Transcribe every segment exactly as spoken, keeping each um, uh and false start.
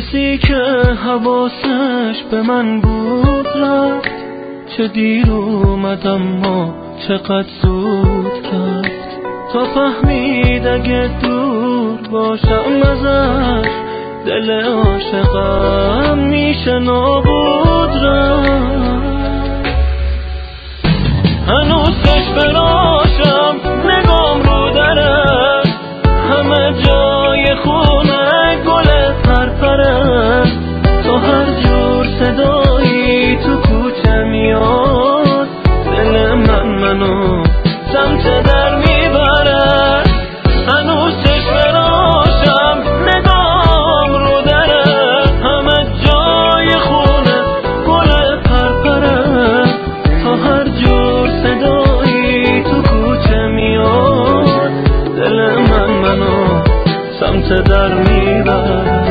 کسی که حواسش به من بود رفت، چه دیر اومد اما چقدر زود رفت. تا فهمید اگه دور باشم ازش، دل عاشقم میشه نابود رفت. هنوز چشم براشم نگام رو دره، همه جای خونه گل پرپره. تو هر جور صدایی تو کوچه میاد، دل من منو سمت در میبره. هنوز چشم براشم نگام رو دره، همه جای خونه گل پرپره. تو هر جور صدایی تو کوچه میاد، دل من منو سمت در میبره.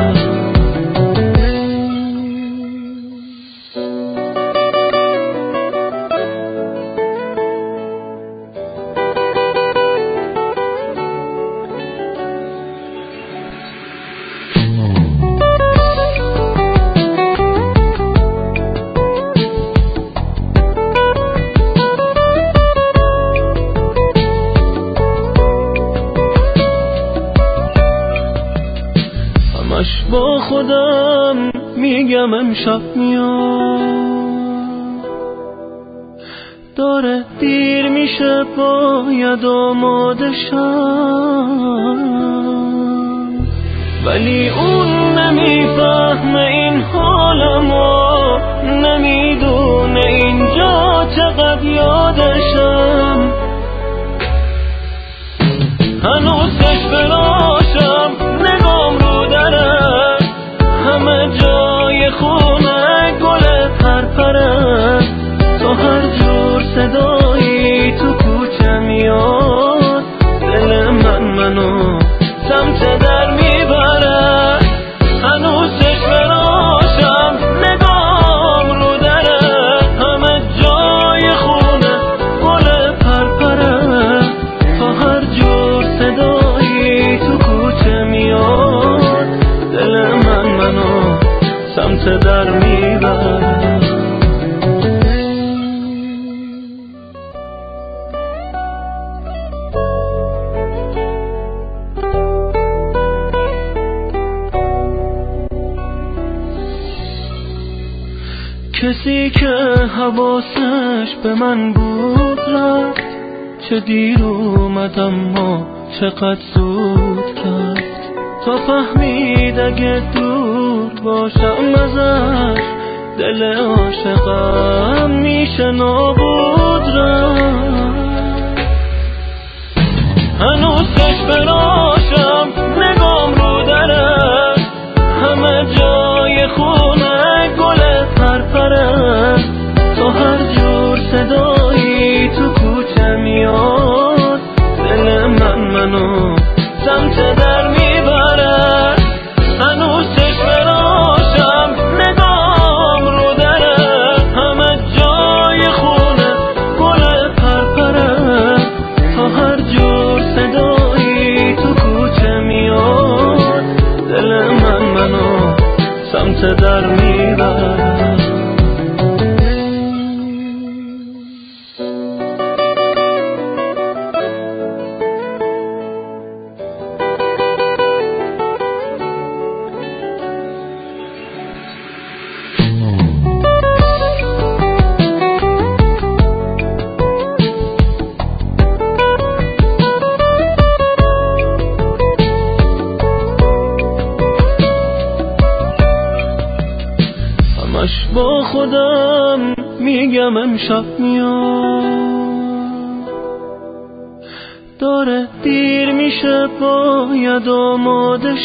با خودم میگم امشب میاد، داره دیر میشه باید آماده شم. ولی اون نمیفهمه این حالمو، نمیدونه اینجا چقدر یادشم. هنوز چشم براشم نگام رو دره، همه جای خونه گل پرپره. تو هر جور صدایی تو کوچه میاد، دل من منو سمت در میبره. هنوز چشم براشم نگام رو دره، همه جای خونه گل پرپره. تو هر جور صدایی تو کوچه میاد، دل من منو سمت در میبره. کسی که حواسش به من بود رفت، چه دیر اومد اما چقدر زود رفت. تا فهمید اگه دور باشم ازش، دل عاشقم میشه نابود رفت. هنوز چشم براشم نگام رو دره، همه جای خونه گل پرپره. تو هر جور صدایی تو کوچه میاد، دل من منو سمت در میبره. هنوز چشم براشم نگام رو دره، همه جای خونه گل پرپره. تو هر جور صدایی تو کوچه میاد، دل من منو سمت در میبره. با خودم میگم امشب میاد، داره دیر میشه باید آماده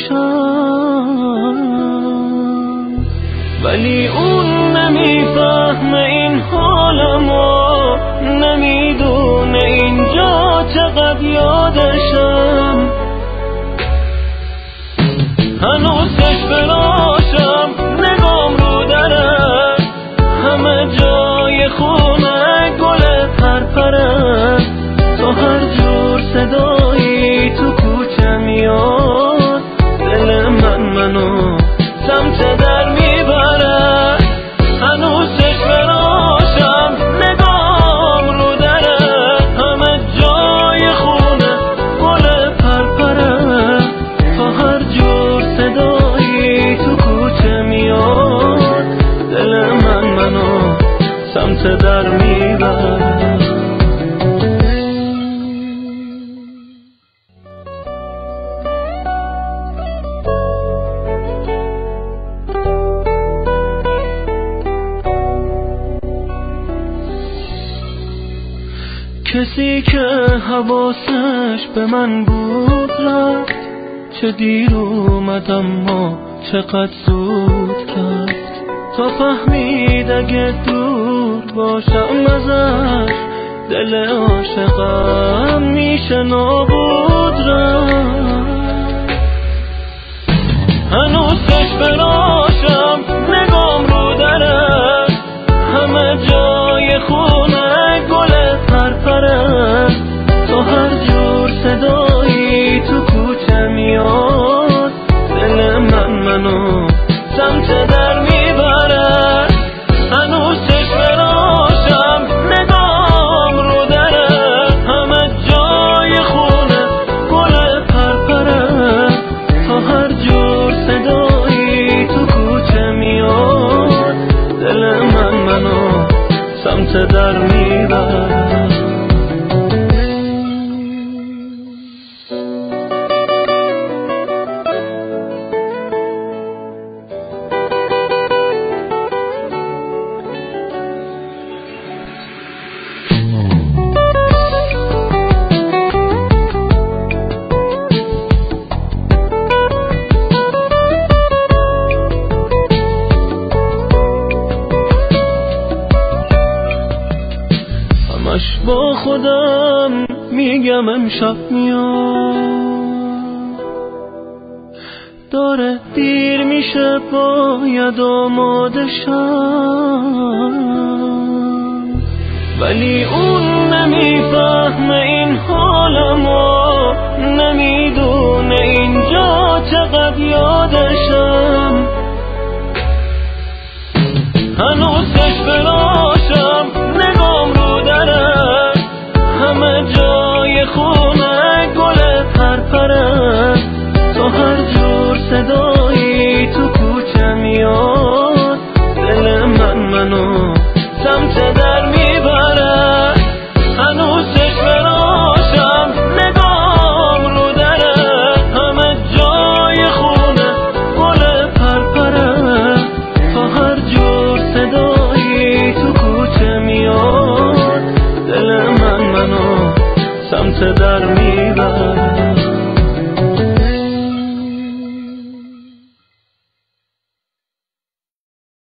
شم. ولی اون نمیفهمه این حالمو، نمیدونه اینجا چقدر یادشم. هنوز چشم براشم نگام رو دره، همه جای خونه گل پرپره. تو هر جور صدایی تو کوچه میاد، دل من منو سمت سمت در میبرد. کسی که حواسش به من بود رفت، چه دیر اومد اما چقدر زود رفت. تا فهمید اگه دور باشم ازش، دل عاشقم میشه نابود رفت. هنوز چشم براشم نگام رو دره، همه جای خونه گل پرپره. تو هر جور صدایی تو کوچه میاد، دل من منو سمت در میبره. هنوز چشم براشم نگام رو دره، همه جای خونه گل پرپره. تو هر جور صدایی تو کوچه میاد، دل من منو سمت در میبره. با خودم میگم امشب میاد، داره دیر میشه باید آماده شم. ولی اون نمیفهمه این حالمو، نمیدونه اینجا چقدر یادشم. هنوز چشم براشم نگام رو دره، همه جای خونه گل پرپره. تو هر جور صدایی تو کوچه میاد، دل من منو سمت در میبره. هنوز چشم براشم نگام رو دره، همه جای خونه گل پرپره. تو هر جور صدایی تو کوچه میاد، دل من منو سمت در میبرد.